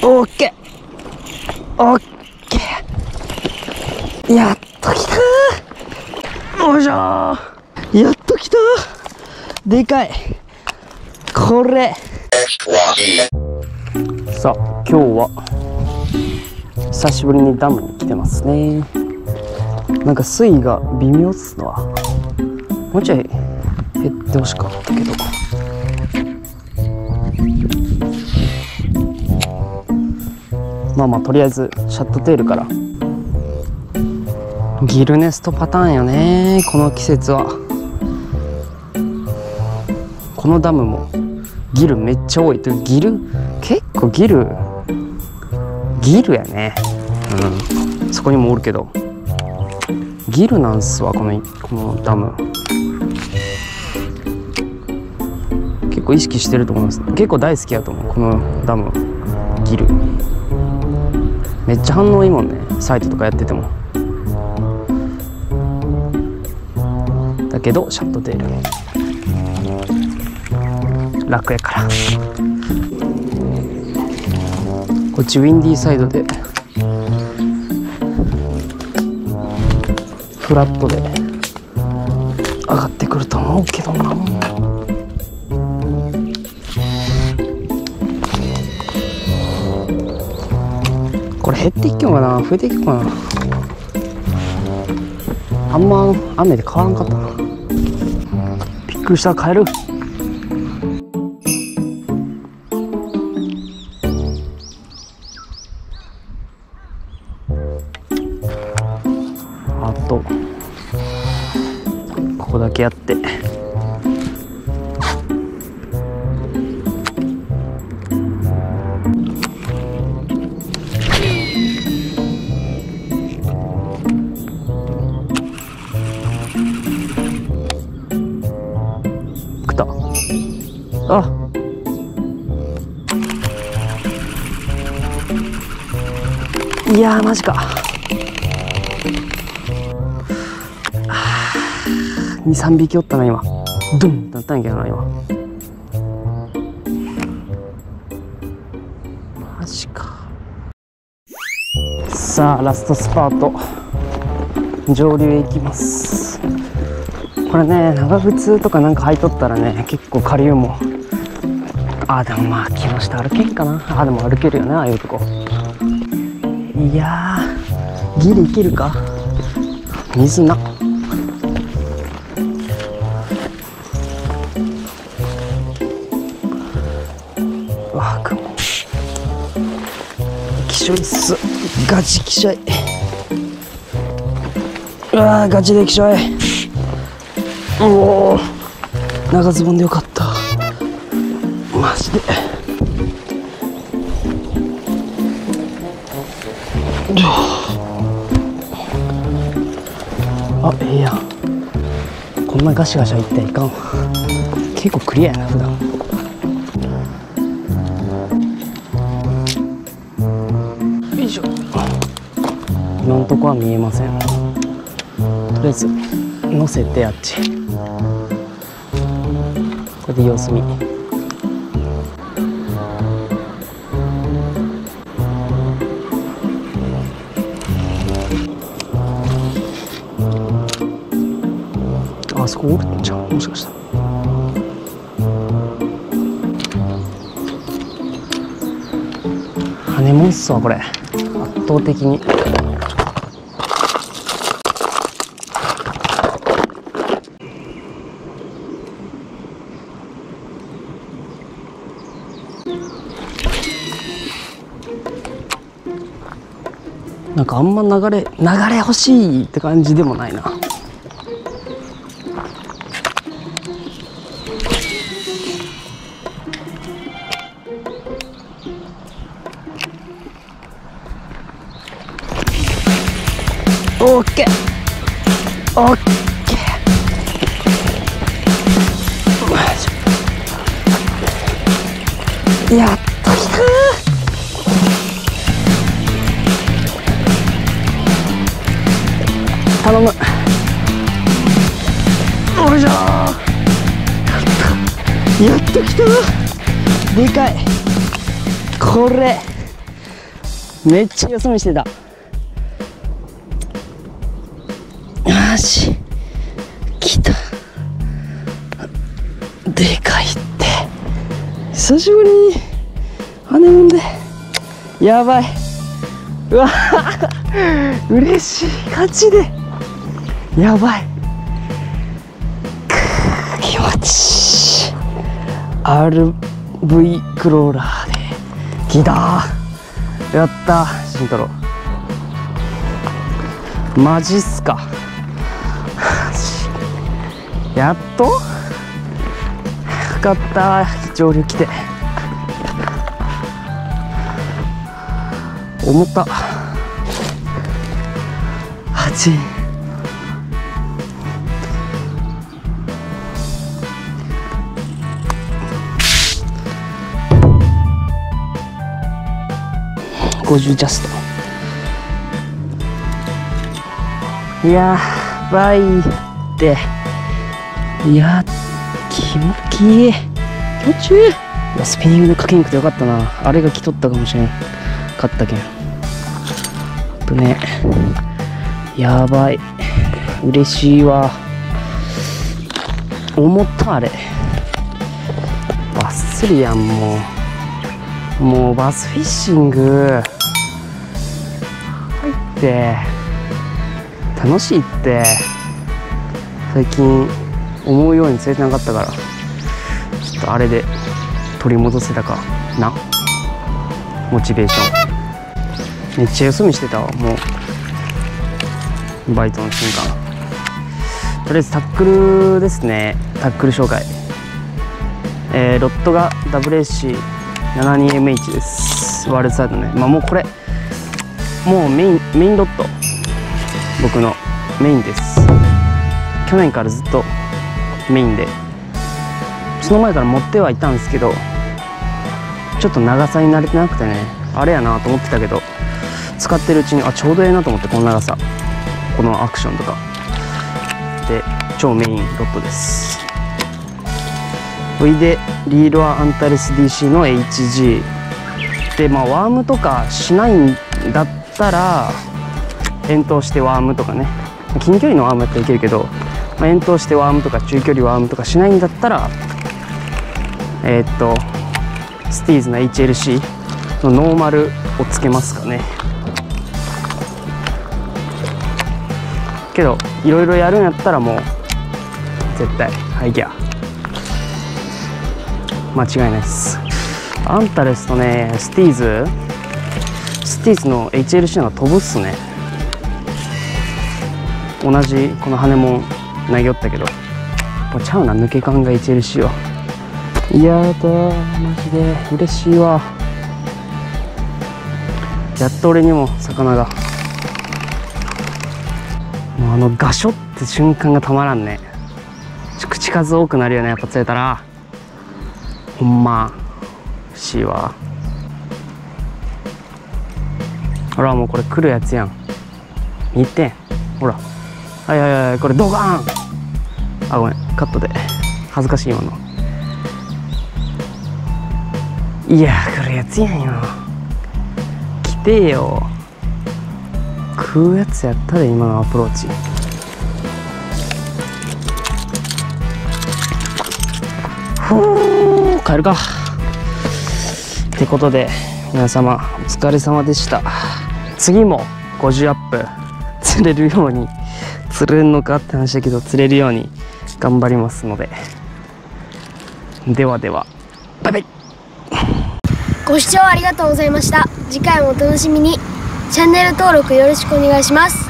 オッケーオッケー、やっと来たー。よいしょー、やっと来たー。でかいこれ。さあ今日は久しぶりにダムに来てますね。なんか水位が微妙っすわ。もうちょい減ってほしかったけど。まあまあとりあえずシャットテールから。ギルネストパターンよねこの季節は。このダムもギルめっちゃ多い。ギル結構ギルやね。うん、そこにもおるけどギルなんすわこのダム。結構意識してると思います。結構大好きやと思うこのダム。ギルめっちゃ反応いいもんね、サイトとかやってても。だけどシャットテール楽やから。こっちウィンディーサイドでフラットで上がってくると思うけどな。これ減っていくのかな増えていくかな。あんま雨で変わらんかったな。びっくりした。帰る。あとここだけやって食った。あ、いやーマジか。2、3匹おったな今。ドンってなったんやけどな今。マジか。さあラストスパート上流へ行きます。これね長靴とかなんか履いとったらね結構下流もでもまあ木下歩けんかな。でも歩けるよねああいうとこ。いやーギリいけるか。水な。うわ雲きしょいっす。ガチきしょい。うわーガチできしょい。おお長ズボンでよかった。マジでええやん。こんなガシガシはいったらいかん。結構クリアやな普段。よいしょ。今のとこは見えません。とりあえず乗せてあっち。これで様子見。あそこおるんじゃんもしかしたら。羽もんっすわこれ圧倒的に。なんかあんま流れ欲しいって感じでもないな。オッケーオッケー。やっと来たー。頼む。おいしょー。やっと来たー。でかいこれ。 めっちゃよそ見してた。よし、来た。でかいって。久しぶりに羽もんで。やばい。うわ嬉しい。勝ちでやばい。気持ちいい。 RV クローラーで来た。やったー、慎太郎。マジっすか。やっとよかったー、上流来て。重た。8。50ジャスト。やばいって。いや、気持ちいい。気持ちいい。いや、スピニングでかけにくてよかったな。あれが来とったかもしれんかったけん。ね、やばい。嬉しいわ。思った。あれバス釣りやん。もうバスフィッシング入って楽しいって。最近思うように釣れてなかったから、ちょっとあれで取り戻せたかな。モチベーションめっちゃよそ見してたわ。もうバイトの瞬間。とりあえずタックルですね。タックル紹介。ロッドが WAC72MH です。ワールドサイドね。まあもうこれもうメインロッド、僕のメインです。去年からずっとメインで、その前から持ってはいたんですけど、ちょっと長さに慣れてなくてね、あれやなと思ってたけど、使ってるうちにちょうどええなと思って。この長さ、このアクションとかで超メインロッドです。V でリールはアンタレス DC の HG で、まあワームとかしないんだったら遠投してワームとかね、近距離のワームやったらいけるけど、まあ、遠投してワームとか中距離ワームとかしないんだったらスティーズの HLC のノーマルをつけますかね。けどいろいろやるんやったらもう絶対ハイギア間違いないです。アンタレスとねスティーズの HLC の方が飛ぶっすね。同じこの羽も投げよったけど、もうちゃうな、抜け感が HLC は。いやだー、マジで嬉しいわ。やっと俺にも魚が。もうガショって瞬間がたまらんね。口数多くなるよね、やっぱ釣れたら。ほんま嬉しいわ。ほらもうこれ来るやつやん。見てほら。はいはいはい、これドカーン。あ、ごめん、カットで。恥ずかしい今の。いやー、来るやつやんよ。来てよ。食うやつやったで、今のアプローチ。ふう、帰るか。ってことで皆様お疲れ様でした。次も50アップ釣れるように、釣れるのかって話だけど釣れるように頑張りますので、ではではバイバイ。 ご視聴ありがとうございました。次回もお楽しみに。チャンネル登録よろしくお願いします。